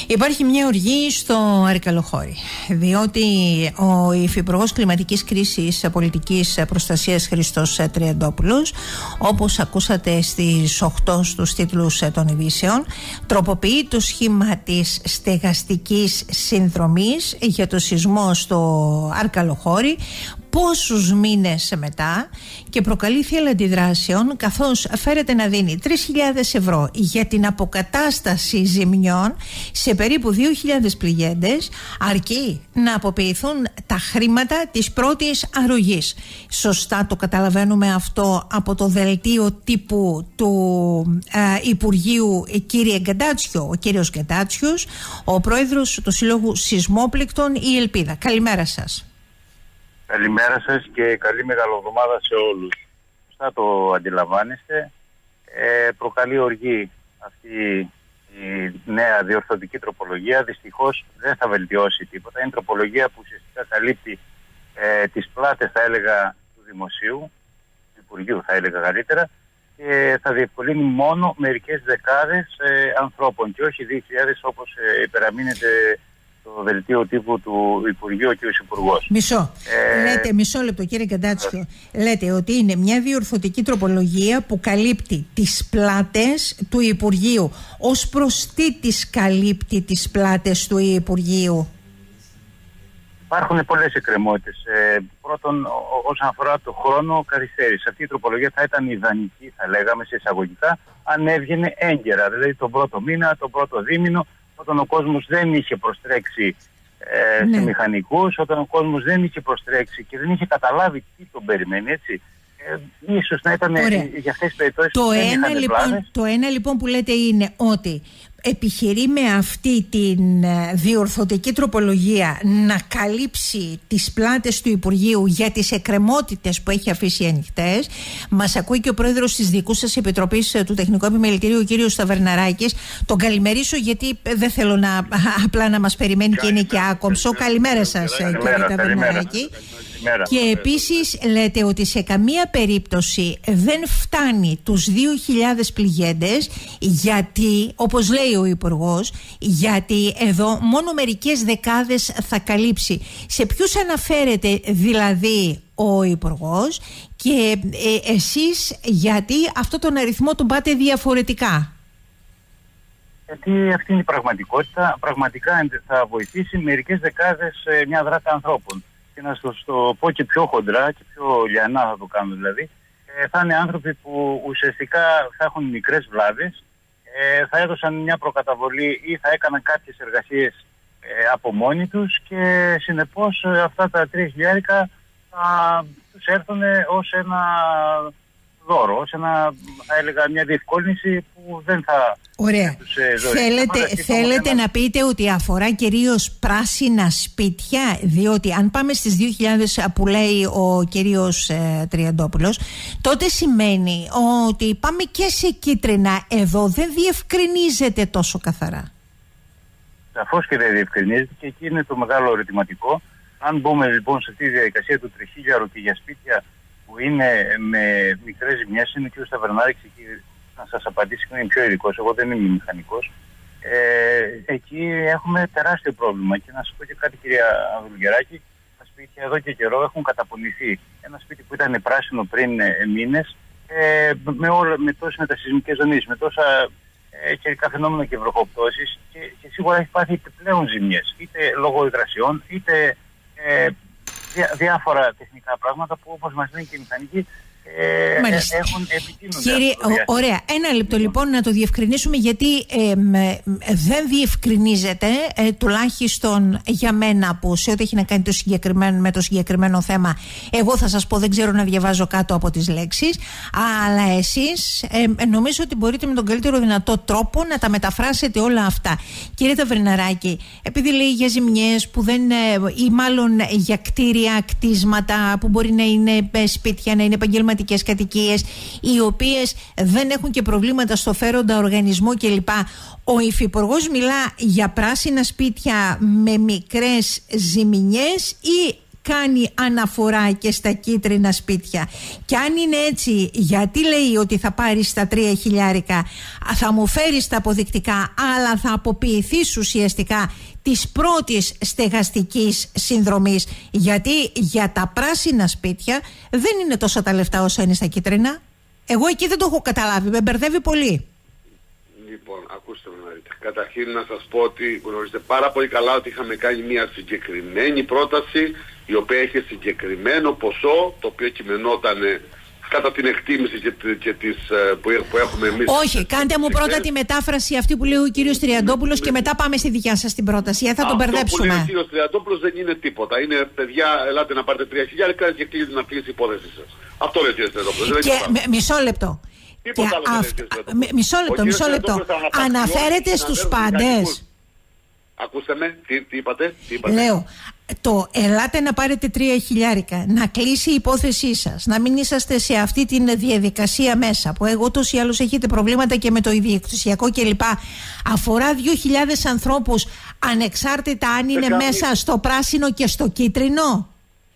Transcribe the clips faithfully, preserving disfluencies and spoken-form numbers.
Υπάρχει μια οργή στο Αρκαλοχώρι, διότι ο Υφυπουργός Κλιματικής Κρίσης Πολιτικής Προστασίας Χριστός Τριαντόπουλος, όπως ακούσατε στις οκτώ στους τίτλους των ειδήσεων, τροποποιεί το σχήμα της στεγαστικής συνδρομής για το σεισμό στο Αρκαλοχώρι πόσους μήνες μετά και προκαλεί θύελλα αντιδράσεων, καθώς φέρεται να δίνει τρεις χιλιάδες ευρώ για την αποκατάσταση ζημιών σε περίπου δύο χιλιάδες πληγέντες, αρκεί να αποποιηθούν τα χρήματα της πρώτης αρρωγής. Σωστά το καταλαβαίνουμε αυτό από το δελτίο τύπου του ε, Υπουργείου, κύριε Γκαντάτσιο, ο κύριος Γκαντάτσιος, ο πρόεδρος του Συλλόγου Σεισμόπληκτων Η Ελπίδα. Καλημέρα σας. Καλημέρα σας και καλή μεγαλοβδομάδα σε όλους. Σωστά το αντιλαμβάνεστε. Ε, προκαλεί οργή αυτή η νέα διορθωτική τροπολογία. Δυστυχώς δεν θα βελτιώσει τίποτα. Είναι τροπολογία που ουσιαστικά καλύπτει ε, τις πλάτες, θα έλεγα, του Δημοσίου, του Υπουργείου θα έλεγα καλύτερα, και θα διευκολύνει μόνο μερικές δεκάδες ε, ανθρώπων και όχι δύο χιλιάδες όπως ε, υπεραμείνεται το δελτίο τύπου του Υπουργείου και ο Υπουργός. Μισό. Ε... Λέτε, μισό λεπτό κύριε Γκαντάτσιο. Ε... Λέτε ότι είναι μια διορθωτική τροπολογία που καλύπτει τις πλάτες του Υπουργείου. Ως προς τι τις καλύπτει τις πλάτες του Υπουργείου? Υπάρχουν πολλές εκκρεμότητες. Ε, πρώτον, ό, όσον αφορά το χρόνο καθυστέρηση. Αυτή η τροπολογία θα ήταν ιδανική, θα λέγαμε, σε εισαγωγικά, αν έβγαινε έγκαιρα. Δηλαδή τον πρώτο μήνα, τον πρώτο δίμηνο, όταν ο κόσμος δεν είχε προστρέξει ε, ναι. σε μηχανικούς, όταν ο κόσμος δεν είχε προστρέξει και δεν είχε καταλάβει τι τον περιμένει, έτσι. Ε, ίσως να ήταν ε, για αυτές τις περιπτώσεις το που δεν ένα, είχαν λοιπόν, πλάνες. Το ένα λοιπόν που λέτε είναι ότι επιχειρεί με αυτή την διορθωτική τροπολογία να καλύψει τις πλάτες του Υπουργείου για τις εκκρεμότητες που έχει αφήσει ανοιχτές. Μας ακούει και ο πρόεδρος της δικού σας Επιτροπής του Τεχνικού Επιμελητηρίου, ο κύριος Σταβερναράκης. Τον καλημερίσω γιατί δεν θέλω να, απλά να μας περιμένει και είναι και άκομψο. Καλημέρα σας κύριε Σταβερναράκη. Και επίσης λέτε ότι σε καμία περίπτωση δεν φτάνει τους δύο χιλιάδες πληγέντες, γιατί, όπως λέει ο Υπουργός, γιατί εδώ μόνο μερικές δεκάδες θα καλύψει. Σε ποιους αναφέρεται δηλαδή ο Υπουργός και ε, εσείς γιατί αυτό τον αριθμό τον πάτε διαφορετικά? Γιατί αυτή είναι η πραγματικότητα. Πραγματικά θα βοηθήσει μερικές δεκάδες, ε, μια δράτα ανθρώπων. Και να στο, στο πω και πιο χοντρά και πιο λιανά θα το κάνω δηλαδή, ε, θα είναι άνθρωποι που ουσιαστικά θα έχουν μικρές βλάβες, ε, θα έδωσαν μια προκαταβολή ή θα έκαναν κάποιες εργασίες ε, από μόνοι τους και συνεπώς ε, αυτά τα τρία χιλιάρικα θα τους έρθουν ως ένα δώρο, ως ένα, θα έλεγα, μια διευκόλυνση που δεν θα... Ωραία. Τους, ε, θέλετε θέλετε ένα... να πείτε ότι αφορά κυρίως πράσινα σπίτια, διότι αν πάμε στις δύο χιλιάδες που λέει ο κύριος ε, Τριαντόπουλος, τότε σημαίνει ότι πάμε και σε κίτρινα. Εδώ δεν διευκρινίζεται τόσο καθαρά. Σαφώς και δεν διευκρινίζεται και εκεί είναι το μεγάλο ερωτηματικό. Αν μπούμε λοιπόν σε αυτή τη διαδικασία του τριχίλιαρου και για σπίτια που είναι με μικρές ζημιές, είναι και ο Σταβερνάρης εκεί να σας απαντήσει, είναι πιο ειδικός, εγώ δεν είμαι μηχανικός. Ε, εκεί έχουμε τεράστιο πρόβλημα και να σας πω και κάτι, κυρία Βουλγεράκη, τα σπίτια εδώ και καιρό έχουν καταπονηθεί. Ένα σπίτι που ήταν πράσινο πριν ε, μήνες, ε, με, όλα, με τόσες μετασυσμικές ζωνίες, με τόσα ε, καιρικά φαινόμενα και βροχοπτώσεις και, και σίγουρα έχει πάθει επιπλέον ζημιές, είτε λόγω υγρασιών, είτε ε, διά, διάφορα τεχνικά πράγματα που, όπως μας λένε και οι μηχανικοί, Ε, έχουν επικοινωνία. Κύριε, ο, ωραία, ένα λεπτό λοιπόν να το διευκρινίσουμε, γιατί ε, ε, δεν διευκρινίζεται ε, τουλάχιστον για μένα, που σε ό,τι έχει να κάνει το συγκεκριμένο, με το συγκεκριμένο θέμα, εγώ θα σας πω δεν ξέρω να διαβάζω κάτω από τις λέξεις, αλλά εσείς ε, νομίζω ότι μπορείτε με τον καλύτερο δυνατό τρόπο να τα μεταφράσετε όλα αυτά. Κύριε Ταβερναράκη, επειδή λέει για ζημιές που δεν, ε, ή μάλλον για κτίρια, κτίσματα που μπορεί να είναι ε, σπίτια, να είναι επαγγελματικά κατοικίες, οι οποίες δεν έχουν και προβλήματα στο φέροντα οργανισμό κλπ. Ο Υφυπουργός μιλά για πράσινα σπίτια με μικρές ζημινιές ή κάνει αναφορά και στα κίτρινα σπίτια? Και αν είναι έτσι, γιατί λέει ότι θα πάρεις τα τρία χιλιάρικα, θα μου φέρεις τα αποδεικτικά, αλλά θα αποποιηθείς ουσιαστικά της πρώτης στεγαστικής συνδρομής? Γιατί για τα πράσινα σπίτια δεν είναι τόσα τα λεφτά όσα είναι στα κίτρινα. Εγώ εκεί δεν το έχω καταλάβει, με μπερδεύει πολύ. Λοιπόν, ακούστε με να δείτε. Καταρχήν να σας πω ότι γνωρίζετε πάρα πολύ καλά ότι είχαμε κάνει μια συγκεκριμένη πρόταση, η οποία είχε συγκεκριμένο ποσό, το οποίο κειμενόταν κατά την εκτίμηση και, και τις, που, που έχουμε εμείς. Όχι, κάντε μου πρώτα τη μετάφραση αυτή που λέει ο κύριος Τριαντόπουλος και μετά πάμε στη δικιά σας την πρόταση. Θα τον μπερδέψουμε. Αυτό που λέει ο κύριος Τριαντόπουλος δεν είναι τίποτα. Είναι, παιδιά, ελάτε να πάρετε τρία χιλιάρικα και κλείσει να κλείσει η υπόθεση σας. Αυτό λέει ο κύριος Τριαντόπουλος. Και μισό λεπτό. Και αυ... Μισό λεπτό, μισό λεπτό. Αναφέρεται στους πάντες. Ακούστε με, τι, τι, είπατε, τι είπατε. Λέω, το ελάτε να πάρετε τρία χιλιάρικα, να κλείσει η υπόθεσή σας, να μην είσαστε σε αυτή τη διαδικασία μέσα, που εγώ ούτως ή άλλως έχετε προβλήματα και με το ιδιοκτησιακό κλπ. Αφορά δύο χιλιάδες ανθρώπους ανεξάρτητα αν είναι Εκάμι. μέσα στο πράσινο και στο κίτρινο.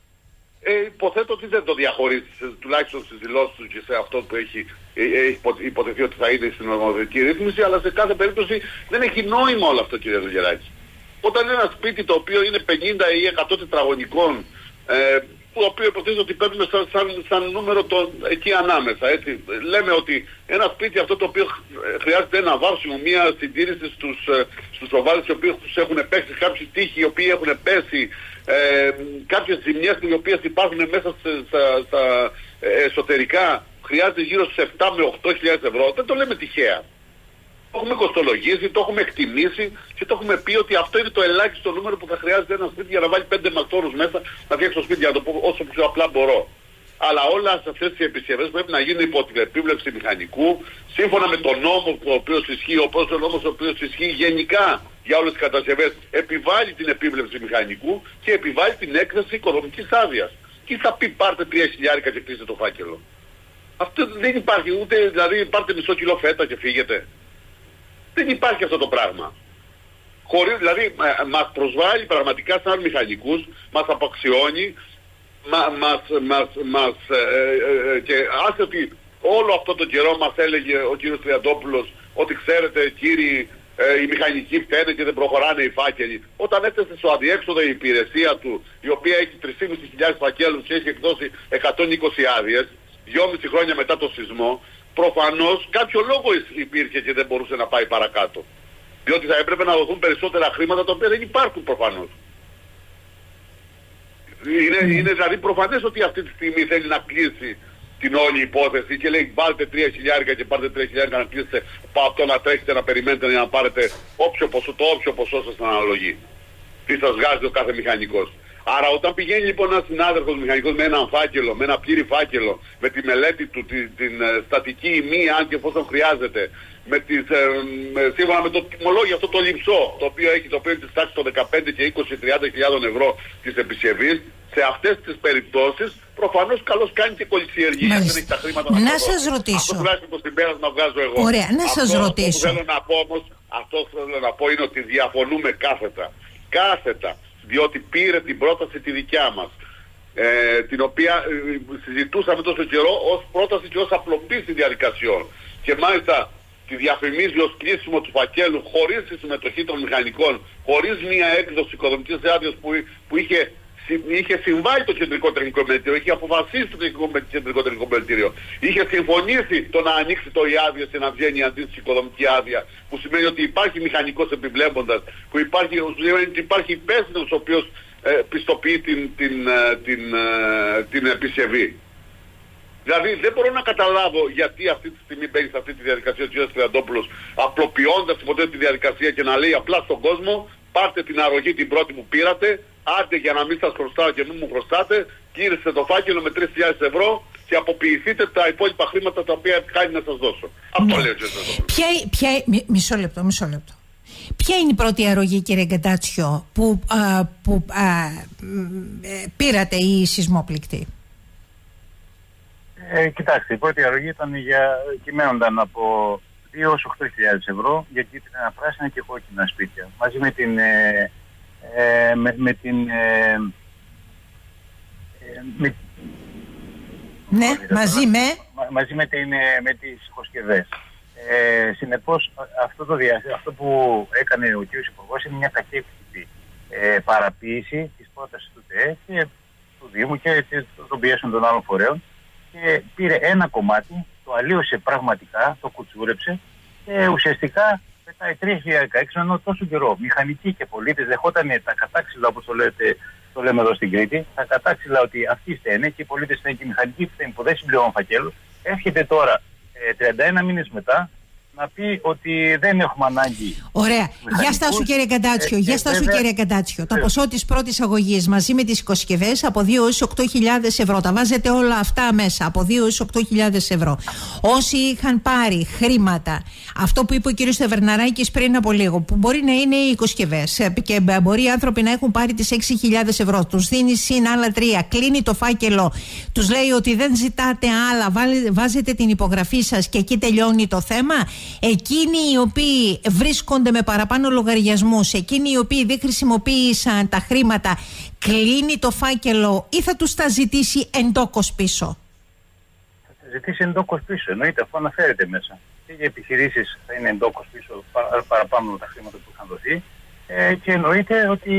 Ε, υποθέτω ότι δεν το διαχωρίζει, τουλάχιστον στις δηλώσεις του και σε αυτό που έχει, έχει υποτεθεί ότι θα είναι στην νομοθετική ρύθμιση, αλλά σε κάθε περίπτωση δεν έχει νόημα όλο αυτό, κύριε Δουλγεράκη. Όταν ένα σπίτι το οποίο είναι πενήντα ή εκατό τετραγωνικών, ε, το οποίο υποθέτει ότι παίρνουμε σαν, σαν, σαν νούμερο το, εκεί ανάμεσα, έτσι. Λέμε ότι ένα σπίτι αυτό το οποίο χρειάζεται ένα βάψιμο, μια συντήρηση στους, στους προβάδες οι οποίοι έχουν πέσει, κάποιοι τείχοι οι οποίοι έχουν πέσει, ε, κάποιες ζημιές οι οποίες υπάρχουν μέσα στα, στα εσωτερικά, χρειάζεται γύρω στις επτά με οκτώ χιλιάδες ευρώ. Δεν το λέμε τυχαία. Το έχουμε κοστολογήσει, το έχουμε εκτιμήσει και το έχουμε πει ότι αυτό είναι το ελάχιστο νούμερο που θα χρειάζεται ένα σπίτι για να βάλει πέντε μαστόρους μέσα να φτιάξει το σπίτι, για να το πω όσο πιο απλά μπορώ. Αλλά όλα αυτές οι επισκευές πρέπει να γίνουν υπό την επίβλεψη μηχανικού, σύμφωνα με τον νόμο ο οποίος ισχύει, όπως ο νόμος ο οποίος ισχύει γενικά για όλες τις κατασκευές, επιβάλλει την επίβλεψη μηχανικού και επιβάλλει την έκθεση οικοδομικής άδειας. Και θα πει πάρτε τρία χιλιάρικα και κλείστε το φάκελο. Αυτό δεν υπάρχει, ούτε δηλαδή πάρτε μισό κιλό φέτα και φύγετε. Δεν υπάρχει αυτό το πράγμα. Χωρίς, δηλαδή μας προσβάλλει πραγματικά σαν μηχανικούς, μας απαξιώνει, μα, μας, μας, μας, ε, ε, ε, και άσε ότι όλο αυτό το καιρό μας έλεγε ο κύριος Τριαντόπουλος ότι ξέρετε κύριοι, ε, οι μηχανικοί φταίνε και δεν προχωράνε οι φάκελοι. Όταν έφτασε στο αδιέξοδο η υπηρεσία του, η οποία έχει τρεις χιλιάδες πεντακόσιους φακέλους και έχει εκδώσει εκατόν είκοσι άδειες, δυόμιση χρόνια μετά το σεισμό, προφανώς κάποιο λόγο υπήρχε και δεν μπορούσε να πάει παρακάτω. Διότι θα έπρεπε να δοθούν περισσότερα χρήματα, τα οποία δεν υπάρχουν προφανώς. Είναι, mm. είναι δηλαδή προφανές ότι αυτή τη στιγμή θέλει να κλείσει την όλη υπόθεση και λέει βάλτε τρία χιλιάρικα και πάρτε τρία χιλιάρικα να κλείσετε, από να τρέχετε να περιμένετε για να πάρετε όποιο ποσό, το όποιο ποσό σας αναλογεί. Τι σας βγάζει ο κάθε μηχανικός. Άρα όταν πηγαίνει λοιπόν ένας συνάδελφος μηχανικός με έναν φάκελο, με ένα πλήρη φάκελο, με τη μελέτη του, την, την uh, στατική ημί, αν και εφόσον χρειάζεται, με τις, uh, με, σύμφωνα με το τιμολόγιο αυτό το λιψό, το οποίο έχει το οποίο της τάξης των δεκαπέντε και είκοσι τριάντα χιλιάδων ευρώ της επισκευής, σε αυτές τις περιπτώσεις προφανώς καλώς κάνει και κολυσιεργία. Δεν έχει τα χρήματα να, να σας ρωτήσω. Αυτό τουλάχιστον το συμπέρασμα βγάζω εγώ. Ωραία, να σας αυτό, ρωτήσω. Αυτό που θέλω να πω όμως, αυτό που θέλω να πω είναι ότι διαφωνούμε κάθετα. Κάθετα. Διότι πήρε την πρόταση τη δικιά μας, ε, την οποία ε, συζητούσαμε τόσο καιρό ως πρόταση και ως απλοποίηση διαδικασιών. Και μάλιστα τη διαφημίζει ως κλείσιμο του φακέλου χωρίς τη συμμετοχή των μηχανικών, χωρίς μια έκδοση οικοδομικής άδειας που, που είχε, είχε συμβάλει το Κεντρικό Τεχνικό Επιμελητήριο, είχε αποφασίσει το Κεντρικό Τεχνικό Επιμελητήριο, είχε συμφωνήσει το να ανοίξει το η άδεια και να βγαίνει η αντίστοιχη οικοδομική άδεια, που σημαίνει ότι υπάρχει μηχανικός επιβλέποντας, που υπάρχει, υπάρχει υπεύθυνος ο οποίος ε, πιστοποιεί την, την, ε, την, ε, την επισκευή. Δηλαδή δεν μπορώ να καταλάβω γιατί αυτή τη στιγμή μπαίνει σε αυτή τη διαδικασία ο κ. Τριαντόπουλος, απλοποιώντας υποτίθεται τη διαδικασία και να λέει απλά στον κόσμο πάρτε την αρρωγή την πρώτη που πήρατε, άντε για να μην σας χρωστάω και μην μου χρωστάτε, κύριστε το φάκελο με τρεις χιλιάδες ευρώ και αποποιηθείτε τα υπόλοιπα χρήματα τα οποία κάνει να σας δώσω. Αυτό λέει ο κ. Τριαντόπουλος. Μισό λεπτό, μισό λεπτό. Ποια είναι η πρώτη αρρωγή, κύριε Γκεντάτσιο, που, α, που α, ε, πήρατε οι σεισμόπληκτοι? Ε, κοιτάξτε, η πρώτη αρρωγή ήταν για, κυμαίνονταν από δύο έως οκτώ χιλιάδες ευρώ για κίτρινα, πράσινα και κόκκινα σπίτια. Μαζί με την, ε, ε, με, με την, ε, με, ναι, μαζί με... Μα, μαζί με, την, με τις οικοσκευές. Ε, συνεπώς, αυτό, το δια, αυτό που έκανε ο κ. Υπουργός είναι μια κακεύτητη ε, παραποίηση της πρότασης του ΤΕΕ και του Δήμου και, και των πιέσεων των άλλων φορέων και πήρε ένα κομμάτι, το αλλίωσε πραγματικά, το κουτσούρεψε και ουσιαστικά πετάει τρία χιλιάδες δεκαέξι, ενώ τόσο καιρό μηχανικοί και πολίτες δεχόταν τα κατάξυλα, όπως το, λέτε, το λέμε εδώ στην Κρήτη, τα κατάξυλα ότι αυτοί φταίνε και οι πολίτες φταίνε και οι μηχανικοί φταίνε που δεν συμπληρώνουν φακέλους. Έρχεται τώρα ε, τριάντα ένα μήνες μετά να πει ότι δεν έχουμε ανάγκη. Ωραία. Γεια στάσου κύριε Καντάτσιο. Ε, Γεια ε, στάσου κύριε Καντάτσιο. Το ποσό της πρώτης αγωγής μαζί με τις οικοσκευές από δύο έως οκτώ χιλιάδες ευρώ. Τα βάζετε όλα αυτά μέσα από δύο έως οκτώ χιλιάδες ευρώ. Όσοι είχαν πάρει χρήματα, αυτό που είπε ο κύριος Στεβερναράκης πριν από λίγο, που μπορεί να είναι οι οικοσκευές και μπορεί οι άνθρωποι να έχουν πάρει τις έξι χιλιάδες ευρώ, τους δίνει συν άλλα τρία, κλείνει το φάκελο, τους λέει ότι δεν ζητάτε άλλα, βάζετε την υπογραφή σας και εκεί τελειώνει το θέμα. Εκείνοι οι οποίοι βρίσκονται με παραπάνω λογαριασμούς, εκείνοι οι οποίοι δεν χρησιμοποίησαν τα χρήματα, κλείνει το φάκελο ή θα τους τα ζητήσει εντόκως πίσω? Θα τα ζητήσει εντόκως πίσω, εννοείται, αφού αναφέρεται μέσα. Και για επιχειρήσεις θα είναι εντόκως πίσω παρα, παραπάνω με τα χρήματα που είχαν δοθεί ε, και εννοείται ότι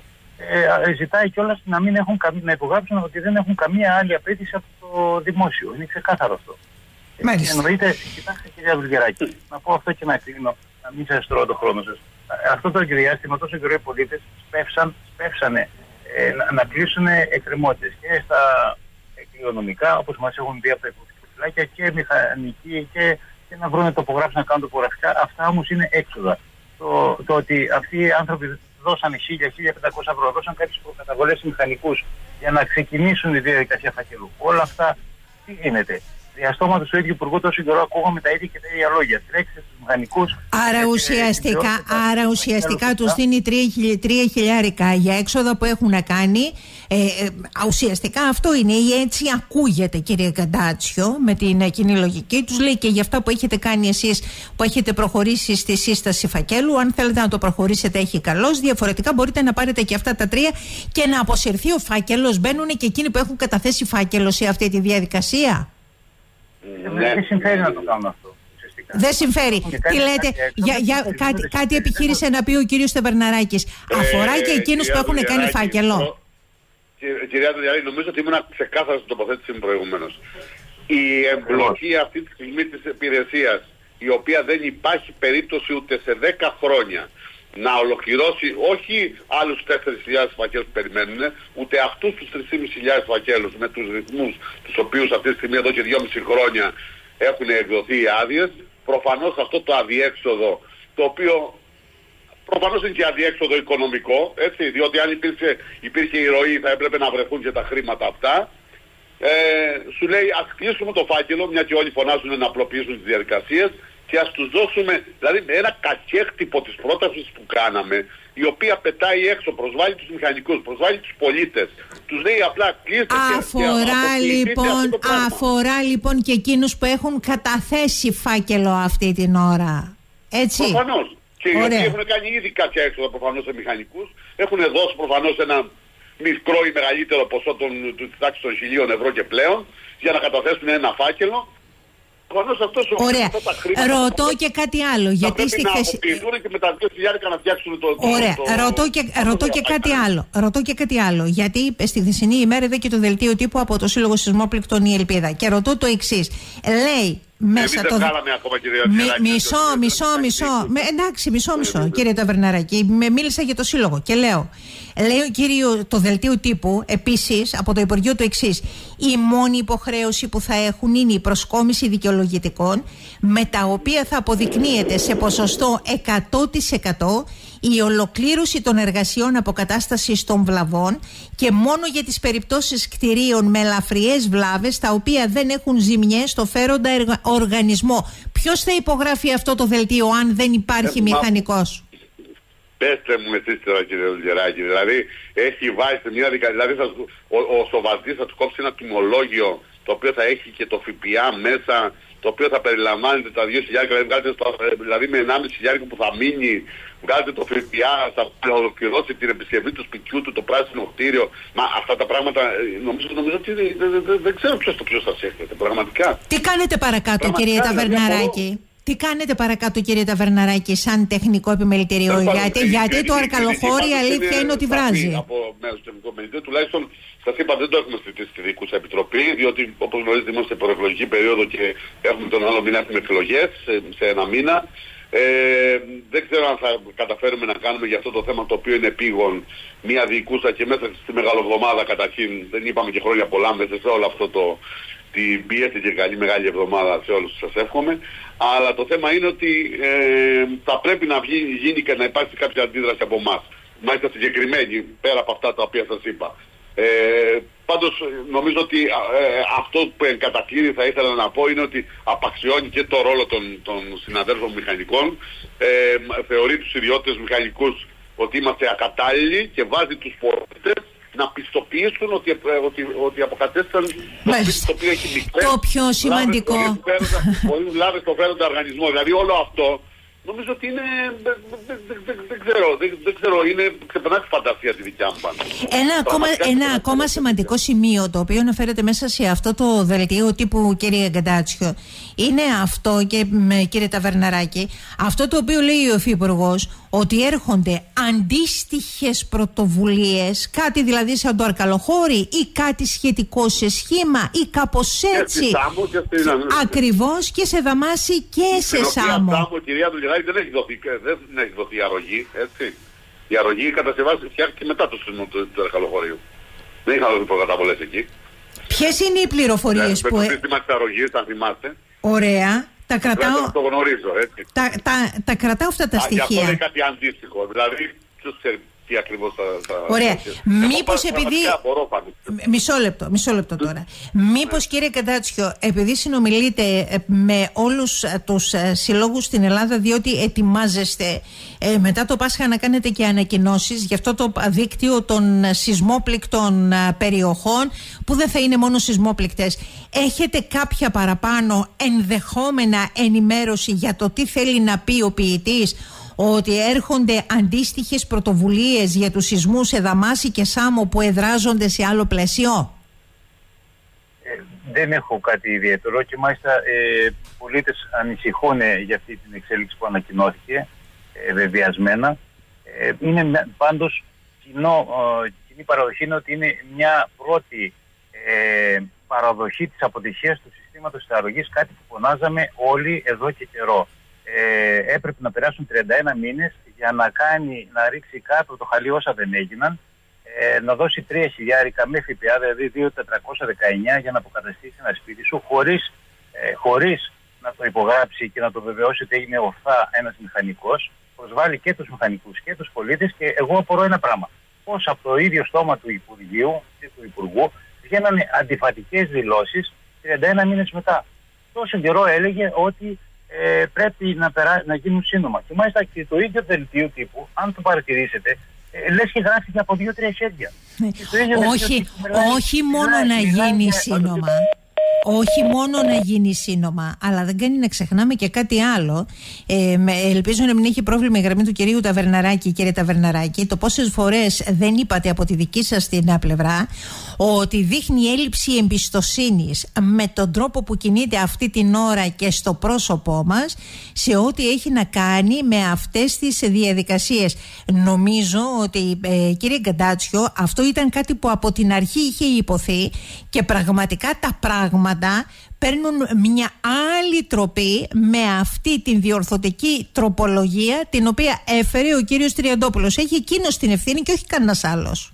ε, ζητάει κιόλας να μην έχουν καμία, να υπογράψουν ότι δεν έχουν καμία άλλη απέτηση από το δημόσιο. Είναι ξεκάθαρο αυτό. Μάλιστα. Εννοείται, κοιτάξτε κυρία Βουλγεράκη, να πω αυτό και να κλείνω, να μην σας τρώω το χρόνο σας. Αυτό το διάστημα τόσο καιρό οι πολίτες σπεύσαν, σπεύσανε ε, να, να κλείσουν εκκρεμότητες και στα κληρονομικά, όπως μας έχουν πει από τα υποφυλάκια, και μηχανική και, και να βρουν τοπογράφηση, να κάνουν τοπογραφικά. Αυτά όμως είναι έξοδα. Το, το ότι αυτοί οι άνθρωποι δώσαν χίλια με χίλια πεντακόσια ευρώ, δώσαν κάποιες προκαταβολές μηχανικούς για να ξεκινήσουν τη διαδικασία φακελού. Όλα αυτά τι γίνεται? Διαστόματος του ίδιου υπουργού τόσο καιρό ακούγαμε τα ίδια και τα ίδια λόγια. Τρέξτε στους μηχανικούς. Άρα ουσιαστικά, άρα ουσιαστικά τους δίνει τρία χιλιάρικα για έξοδα που έχουν κάνει. Ε, ε, ουσιαστικά αυτό είναι, ή έτσι ακούγεται κύριε Καντάτσιο με την κοινή λογική. Τους λέει και για αυτά που έχετε κάνει εσείς, που έχετε προχωρήσει στη σύσταση φακέλου, αν θέλετε να το προχωρήσετε έχει καλώς, διαφορετικά μπορείτε να πάρετε και αυτά τα τρία και να αποσυρθεί ο φάκελος. Μπαίνουν και εκείνοι που έχουν καταθέσει φάκελο σε αυτή τη διαδικασία. Ναι. Δεν συμφέρει να το κάνουν αυτό. Δεν συμφέρει. Τι λέτε, για, για, κάτι, κάτι επιχείρησε να πει ο κύριος Στεβερναράκης. Ε, Αφορά και εκείνους που έχουν κάνει φάκελο. Κυρία Τουδιαράκη, νομίζω ότι ήμουν ξεκάθαρο στην τοποθέτηση μου προηγουμένως. Η εμπλοκή αυτή τη στιγμή της υπηρεσίας, η οποία δεν υπάρχει περίπτωση ούτε σε δέκα χρόνια να ολοκληρώσει όχι άλλους τέσσερις χιλιάδες φακέλους που περιμένουν, ούτε αυτούς τους τρεις χιλιάδες πεντακόσιους φακέλους με τους ρυθμούς τους οποίους αυτή τη στιγμή εδώ και δυόμιση χρόνια έχουν εκδοθεί οι άδειες. Προφανώς αυτό το αδιέξοδο, το οποίο προφανώς είναι και αδιέξοδο οικονομικό, έτσι, διότι αν υπήρχε, υπήρχε η ροή θα έπρεπε να βρεθούν και τα χρήματα αυτά. Ε, σου λέει ας κλείσουμε το φάκελο, μια και όλοι φωνάζουν να απλοποιήσουν τις διαδικασίες, και ας τους δώσουμε, δηλαδή ένα κακέκτυπο της πρότασης που κάναμε, η οποία πετάει έξω, προσβάλλει τους μηχανικούς, προσβάλλει τους πολίτες, τους λέει απλά κλείστε. Αφορά και λοιπόν, αφορά λοιπόν και εκείνους που έχουν καταθέσει φάκελο αυτή την ώρα, έτσι? Προφανώς. Και οι Ωραία. οποίοι έχουν κάνει ήδη κάποια έξοδα προφανώς σε μηχανικούς, έχουν δώσει προφανώς ένα μικρό ή μεγαλύτερο ποσό των, του τάξης των χιλίων ευρώ και πλέον, για να καταθέσουν ένα φάκελο. Αυτός ο Ωραία. Ρωτώ και κάτι άλλο. Γιατί στη θέση. Και με τα δύο χιλιάρικα να φτιάξουν το. Ωραία. Το... Ρωτώ και, το... ρωτώ και κάτι άλλο. Ρωτώ και κάτι άλλο. Γιατί στη χθεσινή ημέρα είδα και το δελτίο τύπου από το Σύλλογο Σεισμόπληκτων η Ελπίδα. Και ρωτώ το εξής. Λέει μέσα Εμείς το. Δεν κάναμε ακόμα, κυρία Μι, μισό, μισό, μισό. Με, εντάξει, μισό, μισό, κύριε Ταβερναράκη. Με μίλησα για το Σύλλογο και λέω. Λέει ο κύριο το δελτίο τύπου επίσης από το Υπουργείο το εξής. Η μόνη υποχρέωση που θα έχουν είναι η προσκόμιση δικαιολογητικών, με τα οποία θα αποδεικνύεται σε ποσοστό εκατό τοις εκατό η ολοκλήρωση των εργασιών αποκατάστασης των βλαβών, και μόνο για τις περιπτώσεις κτηρίων με ελαφριές βλάβες τα οποία δεν έχουν ζημιές στο φέροντα εργα... οργανισμό. Ποιος θα υπογράφει αυτό το δελτίο αν δεν υπάρχει ε, μηχανικός? Πέστε μου εσείς τώρα, κύριε Βουλγεράκη, δηλαδή έχει βάλει σε μια δικασία, δηλαδή θα, ο, ο Σοβατής θα του κόψει ένα τιμολόγιο το οποίο θα έχει και το ΦΠΑ μέσα, το οποίο θα περιλαμβάνεται τα δύο χιλιάρικα, δηλαδή με ενάμιση χιλιάρικο που θα μείνει, βγάλετε το ΦΠΑ, θα ολοκληρώσει την επισκευή του σπιτιού του, το πράσινο κτίριο. Μα αυτά τα πράγματα νομίζω, νομίζω ότι δεν, δεν, δεν, δεν ξέρω ποιος το ποιος θα σκέφτεται, πραγματικά. Τι κάνετε παρακάτω, πραγματικά, κύριε Ταβερναράκη? Τι κάνετε παρακάτω, κύριε Ταβερναράκη, σαν τεχνικό επιμελητήριο? Γιατί, γιατί το Αρκαλοχώρι η αλήθεια είναι ότι βράζει. Από μέρος του τεχνικού επιμελητήριου, τουλάχιστον σας είπα, δεν το έχουμε συζητήσει στη Διοικούσα Επιτροπή, διότι όπως γνωρίζετε είμαστε σε προεκλογική περίοδο και έχουμε τον άλλο μήνα έχουμε εκλογές σε, σε ένα μήνα. Ε, δεν ξέρω αν θα καταφέρουμε να κάνουμε για αυτό το θέμα το οποίο είναι επίγον μια διοικούσα και μέσα στη Μεγαλοβδομάδα καταρχήν, δεν είπαμε και χρόνια πολλά μέσα σε όλο αυτό το την πίεση και καλή μεγάλη εβδομάδα σε όλους σας εύχομαι. Αλλά το θέμα είναι ότι ε, θα πρέπει να βγει, γίνει και να υπάρξει κάποια αντίδραση από εμάς. Μάλιστα συγκεκριμένη, πέρα από αυτά τα οποία σας είπα. Ε, πάντως νομίζω ότι ε, αυτό που εν κατακλείδη θα ήθελα να πω είναι ότι απαξιώνει και το ρόλο των, των συναδέλφων μηχανικών. Ε, θεωρεί τους ιδιώτες μηχανικούς ότι είμαστε ακατάλληλοι και βάζει τους πολίτες να πιστοποιήσουν ότι, ότι, ότι αποκατέστησαν το σπίτι το οποίο έχει μικρές. Το πιο σημαντικό. Πολύ λάβες το φέροντα οργανισμό. Δηλαδή όλο αυτό νομίζω ότι είναι, δεν, δεν, δεν, δεν ξέρω, δεν, δεν ξέρω, είναι ξεπερνά τη φαντασία τη δικιά μου πάντα. Ένα ακόμα, ένα ακόμα σημαντικό σημείο το οποίο αναφέρεται μέσα σε αυτό το δελτίο τύπου, κύριε Γκαντάτσιο, είναι αυτό, και κύριε Ταβερναράκη, αυτό το οποίο λέει ο Υφυπουργός, ότι έρχονται αντίστοιχες πρωτοβουλίες, κάτι δηλαδή σαν το Αρκαλοχώρι ή κάτι σχετικό σε σχήμα ή κάπως έτσι. Ακριβώς, και σε Δαμάση και σε Σάμο. Σάμο, κυρία Δουλγεράκη, δεν έχει δοθεί, δεν έχει δοθεί αρρωγή, έτσι. Η αρρωγή κατασκευάστηκε φτιάχτηκε μετά το σεισμό του, του Αρκαλοχωρίου. Δεν είχαν δοθεί προκαταβολές εκεί. Ποιες είναι οι πληροφορίες ναι, που... Με το σύστημα της αρρωγής, αν θυμάστε. Ωραία. Τα κρατάω, το γνωρίζω, έτσι. Τα, τα, τα κρατάω αυτά τα Α, στοιχεία. Γι' αυτό είναι κάτι αντίστοιχο. Δηλαδή, ποιος ξέρει τι ακριβώς θα... θα Ωραία. Μήπως εγώ, επειδή... Μπορώ, μισό λεπτό, μισό λεπτό τώρα. Μήπως, κύριε Γκαντάτσιο, επειδή συνομιλείτε με όλους τους συλλόγους στην Ελλάδα, διότι ετοιμάζεστε ε, μετά το Πάσχα να κάνετε και ανακοινώσεις για αυτό το δίκτυο των σεισμόπληκτων περιοχών, που δεν θα είναι μόνο σεισμόπληκτες, έχετε κάποια παραπάνω ενδεχόμενα ενημέρωση για το τι θέλει να πει ο ποιητής, ότι έρχονται αντίστοιχες πρωτοβουλίες για τους σεισμούς σε Δαμάση και Σάμο που εδράζονται σε άλλο πλαίσιο? Ε, δεν έχω κάτι ιδιαίτερο και μάλιστα ε, πολίτες ανησυχούν για αυτή την εξέλιξη που ανακοινώθηκε ε, βεβαιασμένα. Ε, είναι πάντως κοινό, ε, κοινή παραδοχή είναι ότι είναι μια πρώτη ε, παραδοχή της αποτυχίας του συστήματος της αρρωγής, κάτι που φωνάζαμε όλοι εδώ και καιρό. Ε, έπρεπε να περάσουν τριάντα ένα μήνες για να κάνει, να ρίξει κάτω το χαλί όσα δεν έγιναν, ε, να δώσει τρία χιλιάρικα με ΦΠΑ, δηλαδή δύο χιλιάδες τετρακόσια δεκαεννιά, για να αποκαταστήσει ένα σπίτι σου χωρίς, ε, χωρίς να το υπογράψει και να το βεβαιώσει ότι έγινε ορθά ένας μηχανικός. Προσβάλλει και τους μηχανικούς και τους πολίτες, και εγώ απορώ ένα πράγμα. Πώς από το ίδιο στόμα του Υπουργείου και του Υπουργού βγαίνανε αντιφατικές δηλώσεις τριάντα ένα μήνες μετά. Τόσο καιρό έλεγε ότι Ε, πρέπει να, περά... να γίνουν σύνομα. Και μάλιστα και το ίδιο δελτίο τύπου, αν το παρατηρήσετε, ε, λες και γράφει από δύο-τρία χέρια. όχι, όχι μόνο να γίνει σύνομα. Όχι μόνο να γίνει σύνομα, αλλά δεν κάνει να ξεχνάμε και κάτι άλλο. Ε, ελπίζω να μην έχει πρόβλημα η γραμμή του κυρίου Ταβερναράκη. Κύριε Ταβερναράκη, το πόσες φορές δεν είπατε από τη δική σας την πλευρά ότι δείχνει έλλειψη εμπιστοσύνης με τον τρόπο που κινείται αυτή την ώρα και στο πρόσωπό μας σε ό,τι έχει να κάνει με αυτές τις διαδικασίες. Νομίζω ότι, ε, κύριε Γκαντάτσιο, αυτό ήταν κάτι που από την αρχή είχε υποθεί και πραγματικά τα πράγματα παίρνουν μια άλλη τροπή με αυτή την διορθωτική τροπολογία την οποία έφερε ο κύριος Τριαντόπουλος. Έχει εκείνος την ευθύνη και όχι κανένας άλλος.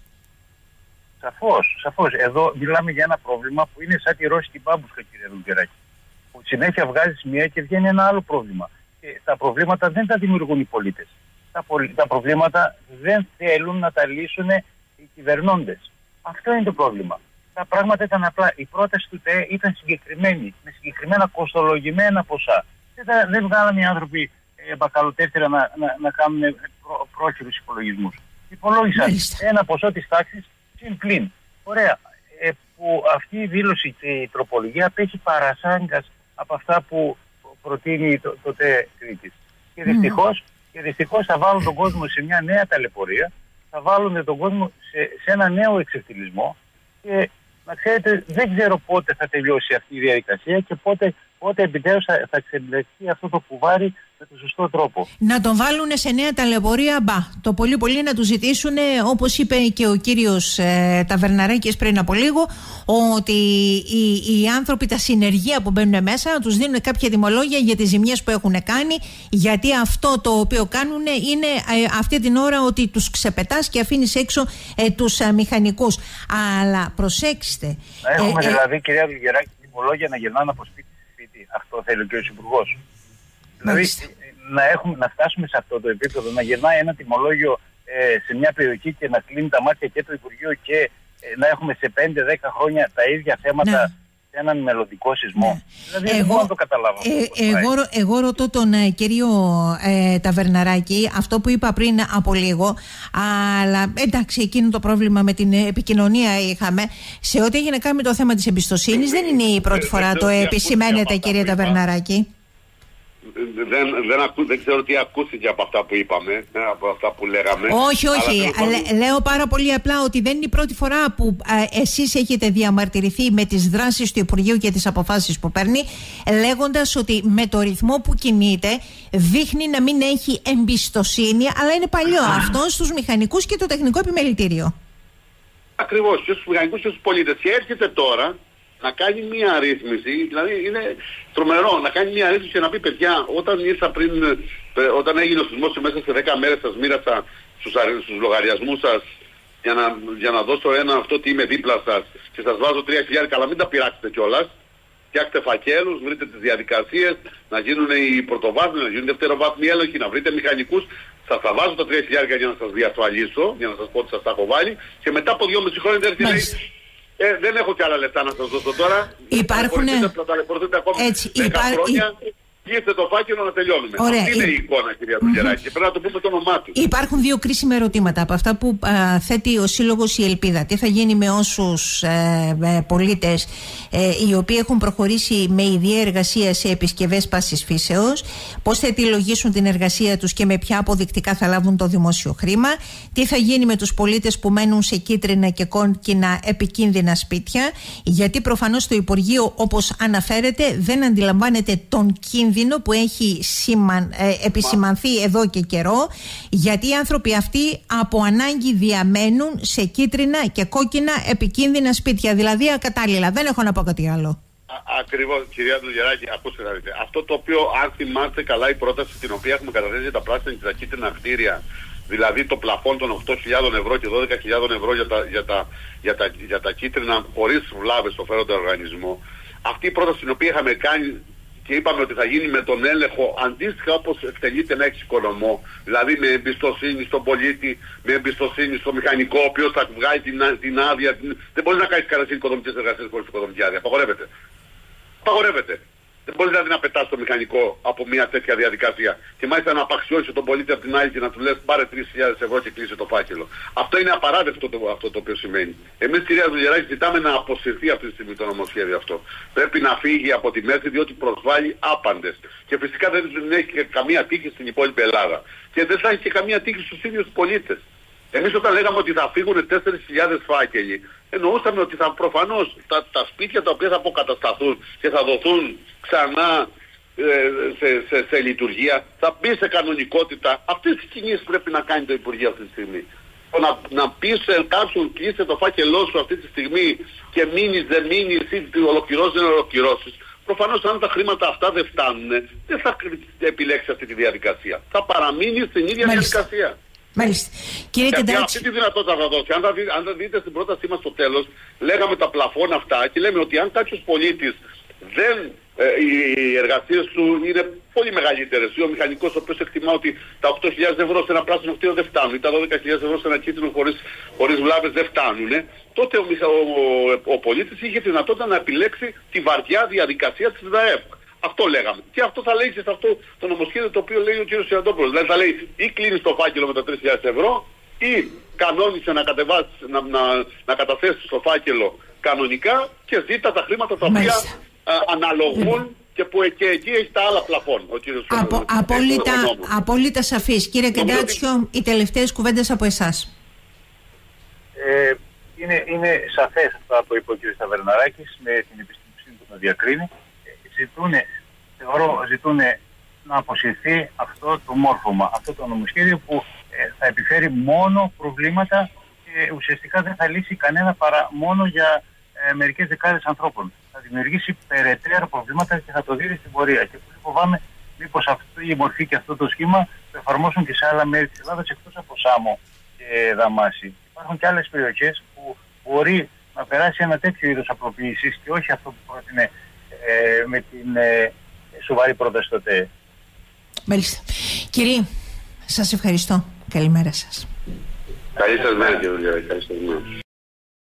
Σαφώς, σαφώς. Εδώ μιλάμε για ένα πρόβλημα που είναι σαν τη ρώσικη μπάμπουσκα, κύριε Δουλγεράκη. Που συνέχεια βγάζει μία και βγαίνει ένα άλλο πρόβλημα. Και τα προβλήματα δεν τα δημιουργούν οι πολίτες. Τα, πολι... τα προβλήματα δεν θέλουν να τα λύσουν οι κυβερνώντες. Αυτό είναι το πρόβλημα. Τα πράγματα ήταν απλά. Η πρόταση του ΤΕ ήταν συγκεκριμένη, με συγκεκριμένα κοστολογημένα ποσά. Δεν, δεν βγάλαμε οι άνθρωποι ε, μπακαλοτεύτερα να, να, να κάνουν πρό, πρόχειρους υπολογισμούς. Υπολόγισαν Μάλιστα. ένα ποσό της τάξης συν πλην. Ωραία. Ε, που αυτή η δήλωση και η τροπολογία απέχει παρασάγκας από αυτά που προτείνει το, το ΤΕ Κρήτης. Και δυστυχώς, και δυστυχώς θα βάλουν τον κόσμο σε μια νέα ταλαιπωρία, θα βάλουν τον κόσμο σε, σε ένα νέο εξευτελισμό και να ξέρετε, δεν ξέρω πότε θα τελειώσει αυτή η διαδικασία και πότε, πότε επιτέλους θα, θα ξεμπλεχθεί αυτό το κουβάρι με τον σωστό τρόπο. Να τον βάλουν σε νέα ταλαιπωρία, μπα. Το πολύ πολύ να του ζητήσουν, όπως είπε και ο κύριος ε, Ταβερναράκης πριν από λίγο, ότι οι, οι άνθρωποι, τα συνεργεία που μπαίνουν μέσα, να τους δίνουν κάποια τιμολόγια για τις ζημιές που έχουν κάνει, γιατί αυτό το οποίο κάνουν είναι ε, αυτή την ώρα ότι τους ξεπετάς και αφήνεις έξω ε, τους ε, μηχανικούς. Αλλά προσέξτε. Να έχουμε ε, δηλαδή, ε, κυρία Δουλγεράκη, τιμολόγια να γυρνάνε από σπίτι σε σπίτι. Αυτό θέλει και ο Υπουργός. Δηλαδή να, έχουμε, να φτάσουμε σε αυτό το επίπεδο, να γυρνάει ένα τιμολόγιο ε, σε μια περιοχή και να κλείνει τα μάτια και το Υπουργείο και ε, να έχουμε σε πέντε δέκα χρόνια τα ίδια θέματα, ναι, σε έναν μελλοντικό σεισμό. Ναι. Δηλαδή εγώ, δεν μπορώ να το καταλάβω. Ε, εγώ, εγώ ρωτώ τον ε, κύριο ε, Ταβερναράκη αυτό που είπα πριν από λίγο, αλλά εντάξει, εκείνο το πρόβλημα με την επικοινωνία είχαμε. Σε ό,τι έγινε κάνει με το θέμα της εμπιστοσύνης, δεν είναι η πρώτη φορά το επισημαίνεται, κύριε Ταβερναράκη. Δεν, δεν, ακού, δεν ξέρω τι ακούστηκε από αυτά που είπαμε, από αυτά που λέγαμε. Όχι, όχι. Λέ, λέω πάρα πολύ απλά ότι δεν είναι η πρώτη φορά που α, εσείς έχετε διαμαρτυρηθεί με τις δράσεις του Υπουργείου και τις αποφάσεις που παίρνει, λέγοντας ότι με το ρυθμό που κινείται δείχνει να μην έχει εμπιστοσύνη, αλλά είναι παλιό αυτό στους μηχανικούς και το τεχνικό επιμελητήριο. Ακριβώς, και στους μηχανικούς και στους πολίτες. Και έρχεται τώρα να κάνει μια ρύθμιση, δηλαδή είναι τρομερό να κάνει μια ρύθμιση και να πει, παιδιά, όταν ήρθα πριν, όταν έγινε ο σεισμός και μέσα σε δέκα μέρες σας μοίρασα στους, στους λογαριασμούς σας για να, για να δώσω ένα αυτό τι είμαι δίπλα σας και σας βάζω τρία χιλιάρικα, αλλά μην τα πειράξετε κιόλας. Φτιάξτε φακέλους, βρείτε τις διαδικασίες, να γίνουν οι πρωτοβάθμιοι, να γίνουν δευτεροβάθμιοι έλεγχοι, να βρείτε μηχανικούς. Σας θα βάζω τα τρία χιλιάρικα για να σας διασφαλίσω, για να σας πω ότι σας τα έχω βάλει και μετά από δυόμιση χρόνια δεν έρθει. Ε, δεν έχω κι άλλα λεφτά να σας δώσω τώρα. Υπάρχουν. Θα ταλαιπωρηθείτε ακόμα δέκα χρόνια. Κλείστε το φάκελο να τελειώνουμε. Ωραία. Αυτή είναι η εικόνα, κυρία Δουλγεράκη. Mm-hmm. Και πρέπει να το πούμε το όνομά του. Υπάρχουν δύο κρίσιμα ερωτήματα από αυτά που α, θέτει ο Σύλλογος Η Ελπίδα. Τι θα γίνει με όσους ε, ε, πολίτες ε, οι οποίοι έχουν προχωρήσει με ιδιαία εργασία σε επισκευές πάσης φύσεως, πώς θα επιλογίσουν την εργασία τους και με ποια αποδεικτικά θα λάβουν το δημόσιο χρήμα. Τι θα γίνει με τους πολίτες που μένουν σε κίτρινα και κόκκινα επικίνδυνα σπίτια, γιατί προφανώς το Υπουργείο, όπως αναφέρεται, δεν αντιλαμβάνεται τον κίνδυνο που έχει σήμαν, ε, επισημανθεί εδώ και καιρό, γιατί οι άνθρωποι αυτοί από ανάγκη διαμένουν σε κίτρινα και κόκκινα επικίνδυνα σπίτια, δηλαδή ακατάλληλα. Δεν έχω να πω κάτι άλλο. Ακριβώς, κυρία Δουλγεράκη, ακούστε να δείτε. Αυτό το οποίο, αν θυμάστε καλά, η πρόταση την οποία έχουμε καταθέσει για τα πράσινα και τα κίτρινα κτίρια, δηλαδή το πλαφόν των οκτώ χιλιάδες ευρώ και δώδεκα χιλιάδες ευρώ για τα, για τα, για τα, για τα κίτρινα χωρίς βλάβες στο φέροντα οργανισμό, αυτή η πρόταση την οποία είχαμε κάνει και είπαμε ότι θα γίνει με τον έλεγχο αντίστοιχα όπως εκτελείται ένα εξοικονομό, δηλαδή με εμπιστοσύνη στον πολίτη, με εμπιστοσύνη στο μηχανικό, ο οποίος θα βγάλει την, την άδεια. Την... Δεν μπορεί να κάνει καταρχήν οικοδομικές εργασίες χωρίς οικοδομική άδεια. Απαγορεύεται. Απαγορεύεται. Δεν μπορεί δηλαδή να πετάς το μηχανικό από μια τέτοια διαδικασία και μάλιστα να απαξιώσει τον πολίτη από την άλλη και να του λες πάρε τρεις χιλιάδες ευρώ και κλείσει το φάκελο. Αυτό είναι απαράδεκτο το, αυτό το οποίο σημαίνει. Εμείς, κυρία Δουλγεράκη, ζητάμε να αποσυρθεί αυτή τη στιγμή το νομοσχέδιο αυτό. Πρέπει να φύγει από τη μέση διότι προσβάλλει άπαντες. Και φυσικά δεν, δεν έχει και καμία τύχη στην υπόλοιπη Ελλάδα. Και δεν θα έχει και καμία τύχη στους ίδιους πολίτες. Εμείς όταν λέγαμε ότι θα φύγουν τέσσερις χιλιάδες φάκελοι, εννοούσαμε ότι θα προφανώς τα, τα σπίτια τα οποία θα αποκατασταθούν και θα δοθούν ξανά ε, σε, σε, σε λειτουργία, θα μπει σε κανονικότητα. Αυτές τις κινήσεις πρέπει να κάνει το Υπουργείο αυτή τη στιγμή. Να, να πει σε κάποιον κλείσε το φάκελό σου αυτή τη στιγμή και μείνεις, δεν μείνεις, ή ολοκληρώσεις, δεν ολοκληρώσεις. Προφανώς αν τα χρήματα αυτά δεν φτάνουν, δεν θα επιλέξει αυτή τη διαδικασία. Θα παραμείνει στην ίδια Μάλιστα. διαδικασία. Μάλιστα. Κύριε Γιατί αυτή τη δυνατότητα θα δώσει. Αν θα, δει, αν θα δείτε στην πρότασή μας στο τέλος, λέγαμε τα πλαφών αυτά και λέμε ότι αν κάποιος πολίτης δεν, ε, οι εργασίες του είναι πολύ μεγαλύτερες ή ο μηχανικός ο οποίος εκτιμά ότι τα οκτώ χιλιάδες ευρώ σε ένα πράσινο κτίριο δεν φτάνουν ή τα δώδεκα χιλιάδες ευρώ σε ένα κίτρινο χωρίς, χωρίς βλάβες δεν φτάνουν, τότε ο, ο, ο, ο πολίτης είχε τη δυνατότητα να επιλέξει τη βαριά διαδικασία της ΔΑΕΠ. Αυτό λέγαμε. Και αυτό θα λέει σε αυτό το νομοσχέδιο το οποίο λέει ο κ. Σιαντόπουλος. Δηλαδή θα λέει ή κλείνεις το φάκελο με τα τρεις χιλιάδες ευρώ ή κανόνισε να, κατεβάσεις, να, να, να καταθέσεις το φάκελο κανονικά και ζήτα τα χρήματα τα οποία α, αναλογούν και και που και εκεί έχει τα άλλα πλαφόν. Ο κύριος Απο, απόλυτα, απόλυτα σαφής. Κύριε Κεντάτσιο, οι τελευταίες κουβέντες από εσάς. Ε, είναι, είναι σαφές αυτά που είπε ο κ. Σταβερναράκης με την επιστήμη που να διακρίνει. Ζητούν, θεωρώ, ζητούν να αποσυρθεί αυτό το μόρφωμα, αυτό το νομοσχέδιο που ε, θα επιφέρει μόνο προβλήματα και ουσιαστικά δεν θα λύσει κανένα παρά μόνο για ε, μερικές δεκάδες ανθρώπων. Θα δημιουργήσει περαιτέρω προβλήματα και θα το δει στην πορεία. Και πολύ φοβάμαι μήπως αυτή η μορφή και αυτό το σχήμα το εφαρμόσουν και σε άλλα μέρη της Ελλάδας εκτός από Σάμο και Δαμάση. Υπάρχουν και άλλες περιοχές που μπορεί να περάσει ένα τέτοιο είδος απλοποίησης και όχι αυτό που πρότεινε ε, με την ε, σοβαρή πρόταση στο ΤΕΕ. Μάλιστα. Κύριε, σας ευχαριστώ. Καλημέρα σας. Καλή σας μέρα, κύριε.